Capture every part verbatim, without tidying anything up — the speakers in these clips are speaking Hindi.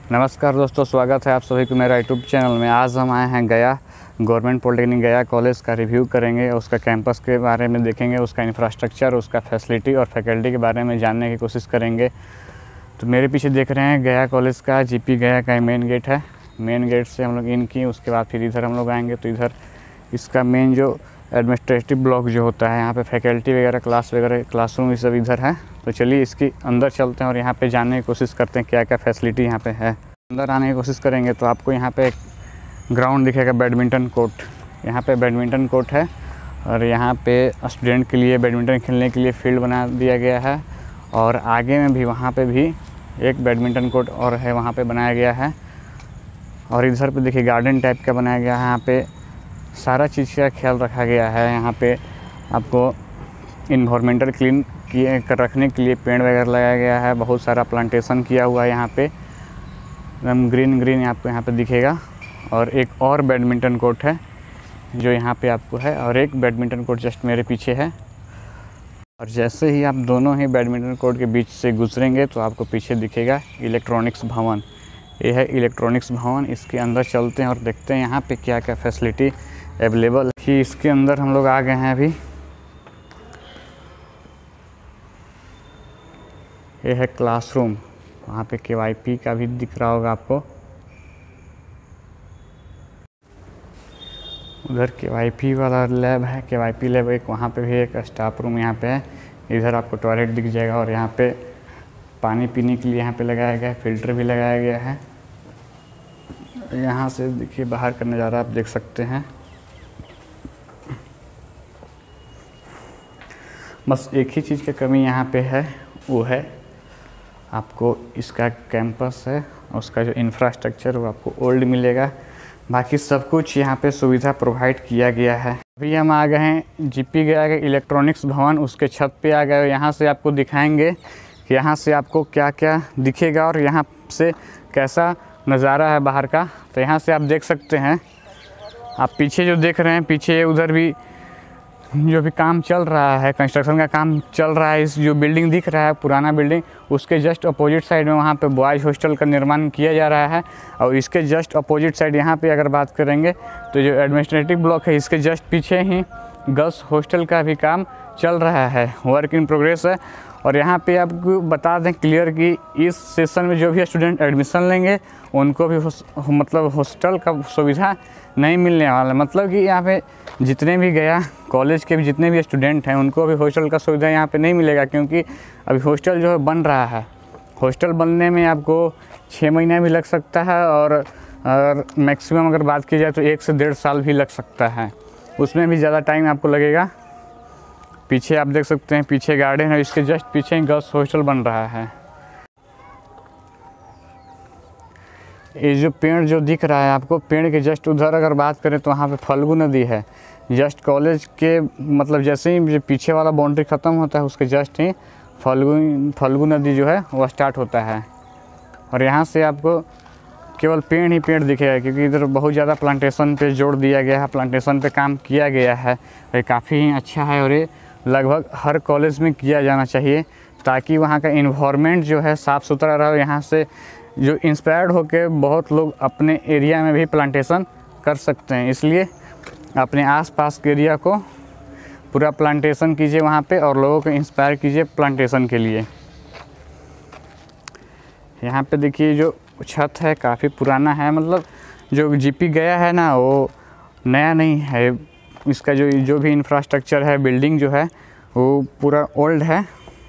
नमस्कार दोस्तों, स्वागत है आप सभी को मेरा यूट्यूब चैनल में। आज हम आए हैं Gaya government polytechnic Gaya college का रिव्यू करेंगे, उसका कैंपस के बारे में देखेंगे, उसका इंफ्रास्ट्रक्चर, उसका फैसिलिटी और फैकल्टी के बारे में जानने की कोशिश करेंगे। तो मेरे पीछे देख रहे हैं गया कॉलेज का जीपी गया का मेन गेट है। मेन गेट से हम लोग इन किए, उसके बाद फिर इधर हम लोग आएँगे तो इधर इसका मेन जो एडमिनिस्ट्रेटिव ब्लॉक जो होता है, यहाँ पे फैकल्टी वगैरह, क्लास वगैरह, क्लासरूम ये सब इधर है। तो चलिए इसके अंदर चलते हैं और यहाँ पे जानने की कोशिश करते हैं क्या क्या फैसिलिटी यहाँ पे है। अंदर आने की कोशिश करेंगे तो आपको यहाँ पे एक ग्राउंड दिखेगा, बैडमिंटन कोर्ट। यहाँ पे बैडमिंटन कोर्ट है और यहाँ पे स्टूडेंट के लिए बैडमिंटन खेलने के लिए फील्ड बना दिया गया है। और आगे में भी वहाँ पे भी एक बैडमिंटन कोर्ट और है, वहाँ पे बनाया गया है। और इधर पे देखिए गार्डन टाइप का बनाया गया है। यहाँ पे सारा चीज़ का ख्याल रखा गया है। यहाँ पे आपको इन्वायरमेंटल क्लीन किए कर रखने के लिए पेड़ वगैरह लगाया गया है। बहुत सारा प्लांटेशन किया हुआ है यहाँ पे, एकदम ग्रीन ग्रीन आपको यहाँ पे दिखेगा। और एक और बैडमिंटन कोर्ट है जो यहाँ पे आपको है, और एक बैडमिंटन कोर्ट जस्ट मेरे पीछे है। और जैसे ही आप दोनों ही बैडमिंटन कोर्ट के बीच से गुजरेंगे तो आपको पीछे दिखेगा इलेक्ट्रॉनिक्स भवन। ये है इलेक्ट्रॉनिक्स भवन। इसके अंदर चलते हैं और देखते हैं यहाँ पे क्या क्या फैसिलिटी अवेलेबल है। कि इसके अंदर हम लोग आ गए हैं अभी। ये है क्लासरूम, वहाँ पे के वाई पी का भी दिख रहा होगा आपको। उधर के वाई पी वाला लैब है, के वाई पी लैब एक, वहाँ पे भी एक स्टाफ रूम यहाँ पे है। इधर आपको टॉयलेट दिख जाएगा और यहाँ पे पानी पीने के लिए यहाँ पे लगाया गया है, फिल्टर भी लगाया गया है। यहाँ से देखिए बाहर का नज़ारा आप देख सकते हैं। बस एक ही चीज़ की कमी यहाँ पे है, वो है आपको इसका कैंपस है, उसका जो इंफ्रास्ट्रक्चर वो आपको ओल्ड मिलेगा। बाकी सब कुछ यहाँ पे सुविधा प्रोवाइड किया गया है। अभी हम आ गए हैं जीपी गया के इलेक्ट्रॉनिक्स भवन, उसके छत पे आ गए। यहाँ से आपको दिखाएंगे कि यहाँ से आपको क्या क्या दिखेगा और यहाँ से कैसा नज़ारा है बाहर का। तो यहाँ से आप देख सकते हैं, आप पीछे जो देख रहे हैं, पीछे उधर भी जो भी काम चल रहा है, कंस्ट्रक्शन का काम चल रहा है। इस जो बिल्डिंग दिख रहा है, पुराना बिल्डिंग, उसके जस्ट अपोजिट साइड में वहाँ पे बॉयज़ हॉस्टल का निर्माण किया जा रहा है। और इसके जस्ट अपोजिट साइड यहाँ पे अगर बात करेंगे तो जो एडमिनिस्ट्रेटिव ब्लॉक है, इसके जस्ट पीछे ही गर्ल्स हॉस्टल का भी काम चल रहा है, वर्क इन प्रोग्रेस है। और यहाँ पे आपको बता दें क्लियर कि इस सेशन में जो भी स्टूडेंट एडमिशन लेंगे उनको भी मतलब हॉस्टल का सुविधा नहीं मिलने वाला। मतलब कि यहाँ पे जितने भी गया कॉलेज के भी जितने भी स्टूडेंट हैं उनको भी हॉस्टल का सुविधा यहाँ पे नहीं मिलेगा, क्योंकि अभी हॉस्टल जो है बन रहा है। हॉस्टल बनने में आपको छः महीना भी लग सकता है और, और मैक्सिमम अगर बात की जाए तो एक से डेढ़ साल भी लग सकता है, उसमें भी ज़्यादा टाइम आपको लगेगा। पीछे आप देख सकते हैं, पीछे गार्डन है, इसके जस्ट पीछे ही गर्ल्स हॉस्टल बन रहा है। ये जो पेड़ जो दिख रहा है आपको, पेड़ के जस्ट उधर अगर बात करें तो वहाँ पे फल्गु नदी है। जस्ट कॉलेज के मतलब जैसे ही जो पीछे वाला बाउंड्री ख़त्म होता है उसके जस्ट ही फल्गु फल्गु नदी जो है वो स्टार्ट होता है। और यहाँ से आपको केवल पेड़ ही पेड़ दिखेगा, क्योंकि इधर बहुत ज़्यादा प्लांटेशन पे जोर दिया गया है, प्लांटेशन पे काम किया गया है। ये काफ़ी ही अच्छा है और ये लगभग हर कॉलेज में किया जाना चाहिए, ताकि वहाँ का इन्वायरमेंट जो है साफ़ सुथरा रहे। यहाँ से जो इंस्पायर्ड होकर बहुत लोग अपने एरिया में भी प्लांटेशन कर सकते हैं। इसलिए अपने आसपास के एरिया को पूरा प्लांटेशन कीजिए वहाँ पे, और लोगों को इंस्पायर कीजिए प्लांटेशन के लिए। यहाँ पे देखिए जो छत है काफ़ी पुराना है, मतलब जो जीपी गया है ना वो नया नहीं है। इसका जो जो भी इंफ्रास्ट्रक्चर है, बिल्डिंग जो है वो पूरा ओल्ड है।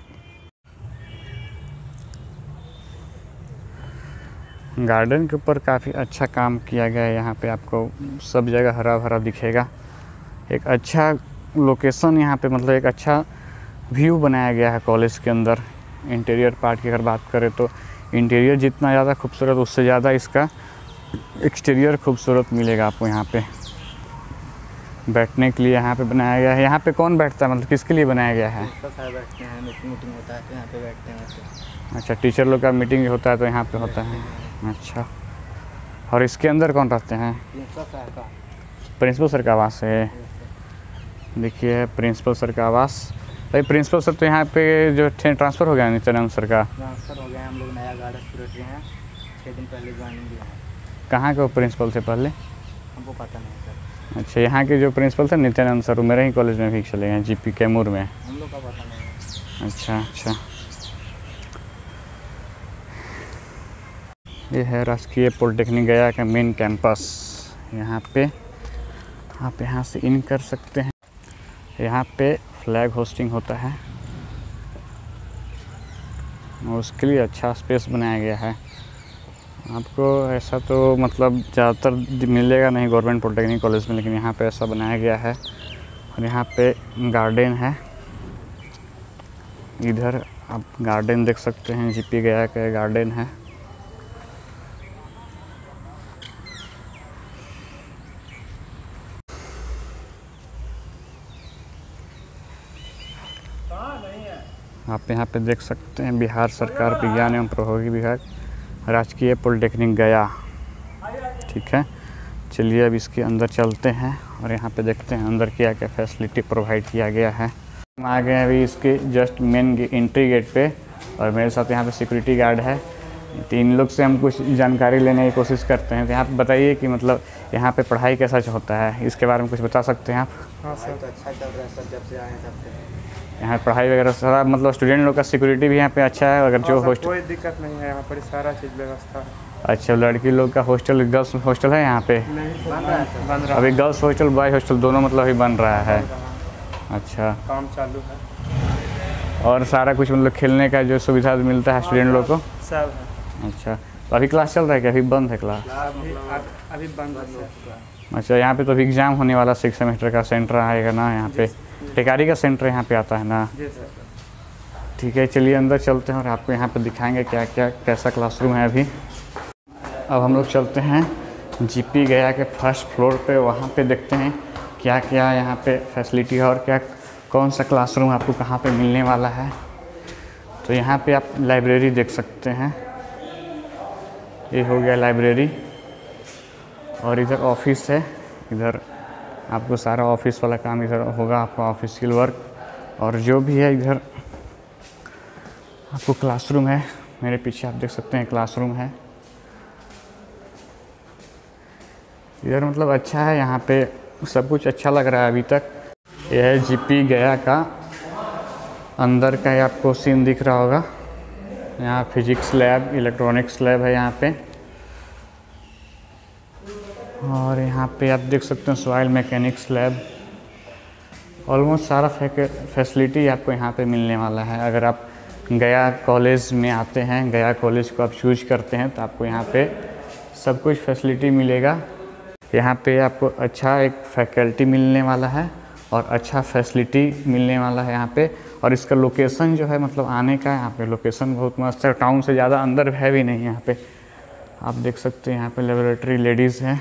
गार्डन के ऊपर काफ़ी अच्छा काम किया गया है। यहाँ पे आपको सब जगह हरा भरा दिखेगा। एक अच्छा लोकेशन यहाँ पे, मतलब एक अच्छा व्यू बनाया गया है कॉलेज के अंदर। इंटीरियर पार्ट की अगर बात करें तो इंटीरियर जितना ज़्यादा खूबसूरत, उससे ज़्यादा इसका एक्सटीरियर खूबसूरत मिलेगा आपको। यहाँ पे बैठने के लिए यहाँ पे बनाया गया है। यहाँ पे कौन बैठता है, मतलब किसके लिए बनाया गया है? बैठते हैं, मीटिंग मीटिंग होता है तो यहाँ पे बैठते हैं। अच्छा, टीचर लोग का मीटिंग होता है तो यहाँ पे होता है। अच्छा, और इसके अंदर कौन रहते हैं? प्रिंसिपल सर का आवास है। देखिए प्रिंसिपल सर का आवास। भाई प्रिंसिपल सर तो यहाँ पे जो ट्रांसफ़र हो गया नित्यानंद सर का, ट्रांसफ़र हो गया। हम लोग नया गार्डन शुरू किए हैं, छः दिन पहले ज्वाइनिंग दिया है। कहाँ के वो प्रिंसिपल थे पहले? हमको पता नहीं सर। अच्छा, यहाँ के जो प्रिंसिपल थे नित्यानंद सर, वो मेरे ही कॉलेज में भी चले गए, जीपी कैमूर में। हम लोग का पता नहीं है। अच्छा अच्छा, ये है राजकीय पॉलिटेक्निक गया का मेन कैंपस। यहाँ पे आप यहाँ से इन कर सकते हैं। यहाँ पे फ्लैग होस्टिंग होता है और उसके लिए अच्छा स्पेस बनाया गया है। आपको ऐसा तो मतलब ज़्यादातर मिलेगा नहीं गवर्नमेंट पॉलिटेक्निक कॉलेज में, लेकिन यहाँ पे ऐसा बनाया गया है। और यहाँ पे गार्डन है, इधर आप गार्डन देख सकते हैं, जीपी गया का गार्डन है। आप यहाँ पे देख सकते हैं बिहार सरकार विज्ञान एवं प्रौद्योगिकी विभाग राजकीय पॉलिटेक्निक गया। ठीक है, चलिए अब इसके अंदर चलते हैं और यहाँ पे देखते हैं अंदर क्या क्या फैसिलिटी प्रोवाइड किया गया है। हम आ गए हैं अभी इसके जस्ट मेन एंट्री गेट पे और मेरे साथ यहाँ पे सिक्योरिटी गार्ड है। तीन लोग से हम कुछ जानकारी लेने की कोशिश करते हैं। तो यहाँ पे बताइए कि मतलब यहाँ पे पढ़ाई कैसा होता है, इसके बारे में कुछ बता सकते हैं आप? हाँ सर, तो अच्छा चल रहा है सर, जब से आए हैं तब से। यहाँ पढ़ाई वगैरह सारा मतलब स्टूडेंट लोग का सिक्योरिटी भी यहाँ पे अच्छा है? अगर जो हॉस्टल, कोई दिक्कत नहीं है, यहाँ पर सारा चीज़ व्यवस्था है। अच्छा, लड़की लोग का हॉस्टल, गर्ल्स हॉस्टल है यहाँ पे? नहीं बन रहा है सर। बन रहा अभी गर्ल्स हॉस्टल बॉय हॉस्टल दोनों मतलब अभी बन रहा है। अच्छा, काम चालू है और सारा कुछ मतलब खेलने का जो सुविधा मिलता है स्टूडेंट लोग को? सब है। अच्छा, तो अभी क्लास चल रहा है कि अभी बंद है क्लास? अभी अभी बंद है। अच्छा, यहाँ पे तो अभी एग्ज़ाम होने वाला सिक्स सेमेस्टर का सेंटर आएगा ना यहाँ पे? टेकारी का सेंटर यहाँ पे आता है ना? जी सर। ठीक है, चलिए अंदर चलते हैं और आपको यहाँ पे दिखाएंगे क्या क्या कैसा क्लासरूम है अभी। अब हम लोग चलते हैं जीपी गया के फर्स्ट फ्लोर पे, वहाँ पे देखते हैं क्या क्या यहाँ पे फैसिलिटी है और क्या कौन सा क्लासरूम आपको कहाँ पे मिलने वाला है। तो यहाँ पे आप लाइब्रेरी देख सकते हैं, ये हो गया लाइब्रेरी। और इधर ऑफिस है, इधर आपको सारा ऑफिस वाला काम इधर होगा, आपका ऑफिशियल वर्क। और जो भी है इधर आपको क्लासरूम है, मेरे पीछे आप देख सकते हैं क्लासरूम है। इधर मतलब अच्छा है, यहाँ पे सब कुछ अच्छा लग रहा है अभी तक। यह है जीपी गया का अंदर का, ये आपको सीन दिख रहा होगा। यहाँ फिजिक्स लैब, इलेक्ट्रॉनिक्स लैब है यहाँ पे। और यहाँ पे आप देख सकते हैं सॉइल मैकेनिक्स लैब। ऑलमोस्ट सारा फैसिलिटी आपको यहाँ पे मिलने वाला है। अगर आप गया कॉलेज में आते हैं, गया कॉलेज को आप चूज करते हैं, तो आपको यहाँ पे सब कुछ फैसिलिटी मिलेगा। यहाँ पे आपको अच्छा एक फैकल्टी मिलने वाला है और अच्छा फैसिलिटी मिलने वाला है यहाँ पे। और इसका लोकेशन जो है मतलब आने का, यहाँ पे लोकेशन बहुत मस्त है, टाउन से ज़्यादा अंदर है भी नहीं। यहाँ पे आप देख सकते हैं यहाँ पे लेबोरेटरी लेडीज़ हैं।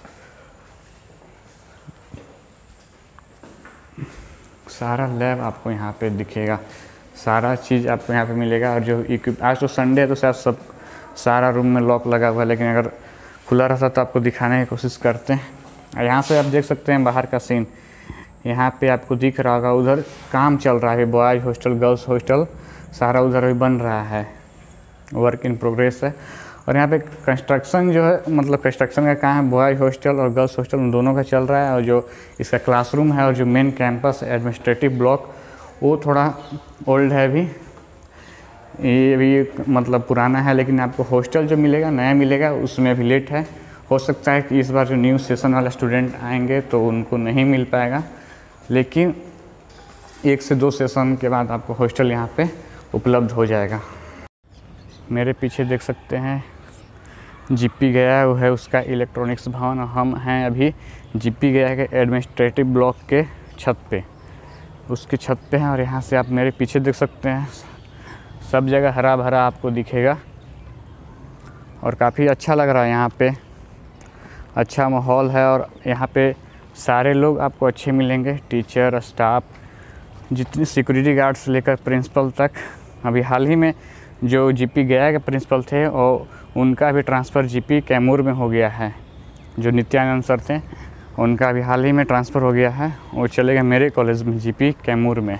सारा लैब आपको यहाँ पे दिखेगा, सारा चीज़ आपको यहाँ पे मिलेगा। और जो इक्विप, आज तो संडे है तो शायद सब सारा रूम में लॉक लगा हुआ है, लेकिन अगर खुला रहता तो आपको दिखाने की कोशिश करते हैं। यहाँ से आप देख सकते हैं बाहर का सीन, यहाँ पे आपको दिख रहा होगा। उधर काम चल रहा है, बॉयज़ हॉस्टल, गर्ल्स हॉस्टल सारा उधर भी बन रहा है, वर्क इन प्रोग्रेस है। और यहाँ पे कंस्ट्रक्शन जो है मतलब कंस्ट्रक्शन का काम है, बॉयज़ हॉस्टल और गर्ल्स हॉस्टल दोनों का चल रहा है। और जो इसका क्लासरूम है और जो मेन कैंपस एडमिनिस्ट्रेटिव ब्लॉक, वो थोड़ा ओल्ड है अभी, ये भी मतलब पुराना है। लेकिन आपको हॉस्टल जो मिलेगा नया मिलेगा, उसमें अभी लेट है। हो सकता है कि इस बार जो न्यू सेशन वाले स्टूडेंट आएंगे तो उनको नहीं मिल पाएगा, लेकिन एक से दो सेशन के बाद आपको हॉस्टल यहाँ पे उपलब्ध हो जाएगा। मेरे पीछे देख सकते हैं जीपी गया वो है उसका इलेक्ट्रॉनिक्स भवन। हम हैं अभी जीपी गया के एडमिनिस्ट्रेटिव ब्लॉक के छत पे, उसकी छत पे हैं। और यहाँ से आप मेरे पीछे देख सकते हैं सब जगह हरा भरा आपको दिखेगा और काफ़ी अच्छा लग रहा है। यहाँ पे अच्छा माहौल है और यहाँ पे सारे लोग आपको अच्छे मिलेंगे, टीचर, स्टाफ, जितने सिक्योरिटी गार्ड से लेकर प्रिंसिपल तक। अभी हाल ही में जो जीपी गया के प्रिंसिपल थे और उनका भी ट्रांसफ़र जीपी कैमूर में हो गया है। जो नित्यानंद सर थे उनका भी हाल ही में ट्रांसफ़र हो गया है, वो चले गए मेरे कॉलेज में जीपी कैमूर में।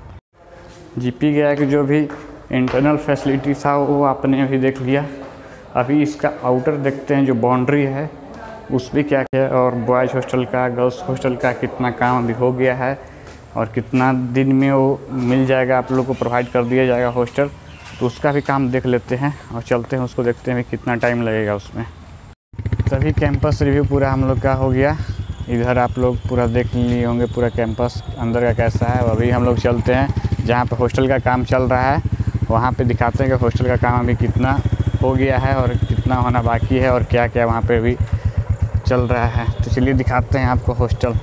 जीपी गया की जो भी इंटरनल फैसिलिटी था वो आपने अभी देख लिया। अभी इसका आउटर देखते हैं, जो बाउंड्री है उस पर क्या क्या है, और बॉयज़ हॉस्टल का, गर्ल्स हॉस्टल का कितना काम अभी हो गया है और कितना दिन में वो मिल जाएगा, आप लोग को प्रोवाइड कर दिया जाएगा हॉस्टल। तो उसका भी काम देख लेते हैं और चलते हैं, उसको देखते हैं कितना टाइम लगेगा उसमें। तभी कैंपस रिव्यू पूरा हम लोग का हो गया। इधर आप लोग पूरा देख लिए होंगे पूरा कैंपस अंदर का कैसा है। अभी हम लोग चलते हैं जहाँ पे हॉस्टल का काम चल रहा है, वहाँ पे दिखाते हैं कि हॉस्टल का काम अभी कितना हो गया है और कितना होना बाकी है और क्या क्या वहाँ पे अभी चल रहा है। तो चलिए दिखाते हैं आपको हॉस्टल।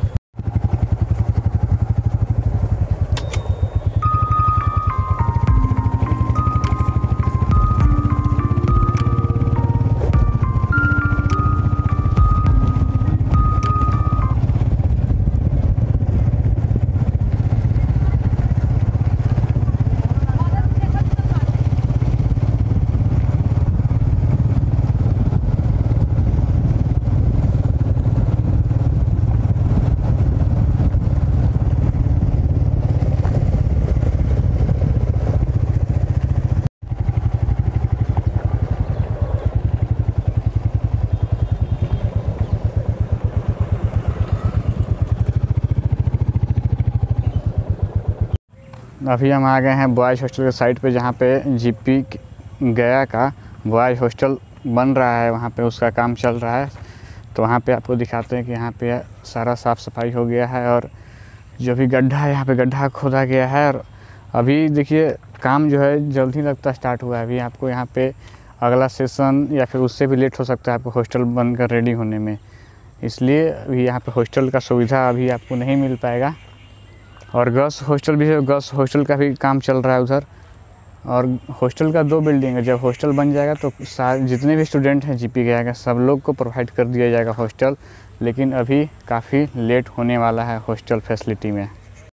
अभी हम आ गए हैं बॉयज़ हॉस्टल के साइड पे, जहाँ पे जीपी गया का बॉयज़ हॉस्टल बन रहा है, वहाँ पे उसका काम चल रहा है। तो वहाँ पे आपको दिखाते हैं कि यहाँ पे सारा साफ़ सफाई हो गया है और जो भी गड्ढा है यहाँ पे गड्ढा खोदा गया है। और अभी देखिए काम जो है जल्द ही लगता स्टार्ट हुआ है। अभी आपको यहाँ पे अगला सेशन या फिर उससे भी लेट हो सकता है आपको हॉस्टल बनकर रेडी होने में, इसलिए अभी यहाँ पे हॉस्टल का सुविधा अभी आपको नहीं मिल पाएगा। और गर्ल्स हॉस्टल भी है, गर्ल्स हॉस्टल का भी काम चल रहा है उधर। और हॉस्टल का दो बिल्डिंग है, जब हॉस्टल बन जाएगा तो सारे जितने भी स्टूडेंट हैं जीपी गया का सब लोग को प्रोवाइड कर दिया जाएगा हॉस्टल। लेकिन अभी काफ़ी लेट होने वाला है हॉस्टल फैसिलिटी में।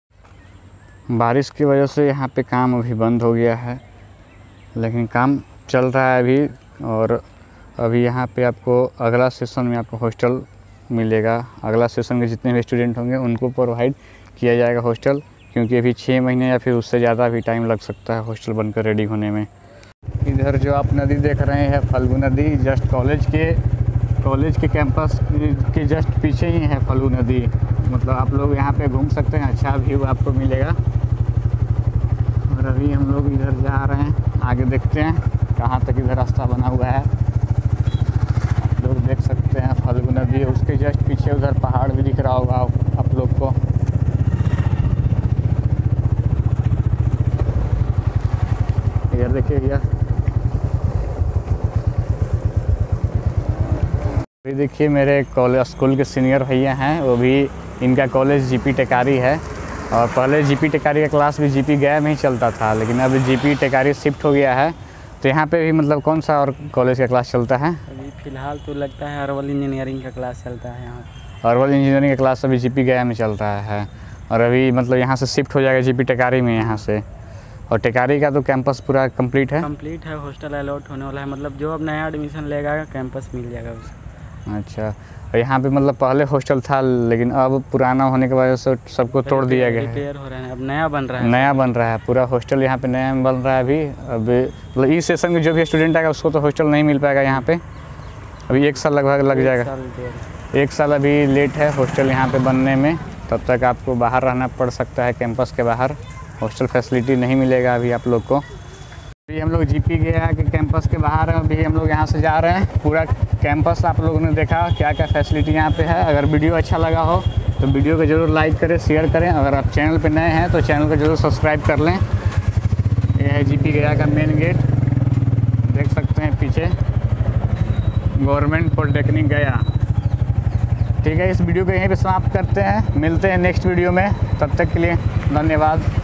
बारिश की वजह से यहाँ पे काम अभी बंद हो गया है, लेकिन काम चल रहा है अभी। और अभी यहाँ पे आपको अगला सेशन में आपको हॉस्टल मिलेगा। अगला सेशन के जितने भी स्टूडेंट होंगे उनको प्रोवाइड किया जाएगा हॉस्टल, क्योंकि अभी छः महीने या फिर उससे ज़्यादा भी टाइम लग सकता है हॉस्टल बनकर रेडी होने में। इधर जो आप नदी देख रहे हैं फल्गु नदी, जस्ट कॉलेज के कॉलेज के कैंपस के जस्ट पीछे ही है फल्गु नदी। मतलब आप लोग यहाँ पे घूम सकते हैं, अच्छा व्यू आपको मिलेगा। और अभी हम लोग इधर जा रहे हैं, आगे देखते हैं कहाँ तक इधर रास्ता बना हुआ है। आप लोग देख सकते हैं फल्गु नदी, उसके जस्ट पीछे उधर पहाड़ भी दिख रहा होगा आप लोग को। इधर देखिए भैया, अभी देखिए मेरे कॉलेज स्कूल के सीनियर भैया हैं, वो भी इनका कॉलेज जीपी टेकारी है। और पहले जीपी टेकारी का क्लास भी जीपी गया में ही चलता था, लेकिन अब जीपी टेकारी शिफ्ट हो गया है। तो यहाँ पे भी मतलब कौन सा और कॉलेज का क्लास चलता है? अभी फ़िलहाल तो लगता है अरवल इंजीनियरिंग का क्लास चलता है यहाँ। अरवल इंजीनियरिंग का क्लास अभी जीपी गया में चल रहा है, और अभी मतलब यहाँ से शिफ्ट हो जाएगा जीपी टेकारी में यहाँ से। और टेकारी का तो कैंपस पूरा कंप्लीट है कंप्लीट है, हॉस्टल अलॉट होने वाला है। मतलब जो अब नया एडमिशन लेगा कैंपस मिल जाएगा उसको। अच्छा, और यहाँ पे मतलब पहले हॉस्टल था, लेकिन अब पुराना होने की वजह से सबको तोड़ दिया गया है, रिपेयर हो रहा है, अब नया बन रहा है। नया बन रहा है पूरा हॉस्टल यहाँ पे नया बन रहा है अभी। अभी मतलब इस सेशन में जो भी स्टूडेंट आएगा उसको तो हॉस्टल नहीं मिल पाएगा यहाँ पे। अभी एक साल लगभग लग जाएगा, एक साल अभी लेट है हॉस्टल यहाँ पे बनने में। तब तक आपको बाहर रहना पड़ सकता है, कैंपस के बाहर हॉस्टल फैसिलिटी नहीं मिलेगा अभी आप लोग को। अभी हम लोग जीपी गया के कैंपस के बाहर हैं, अभी हम लोग यहाँ से जा रहे हैं। पूरा कैंपस आप लोगों ने देखा क्या क्या फैसिलिटी यहाँ पे है। अगर वीडियो अच्छा लगा हो तो वीडियो को ज़रूर लाइक करें, शेयर करें। अगर आप चैनल पे नए हैं तो चैनल को ज़रूर सब्सक्राइब कर लें। ये है जीपी गया का मेन गेट, देख सकते हैं पीछे गवर्नमेंट पॉलिटेक्निक गया। ठीक है, इस वीडियो को यहीं पे समाप्त करते हैं, मिलते हैं नेक्स्ट वीडियो में। तब तक के लिए धन्यवाद।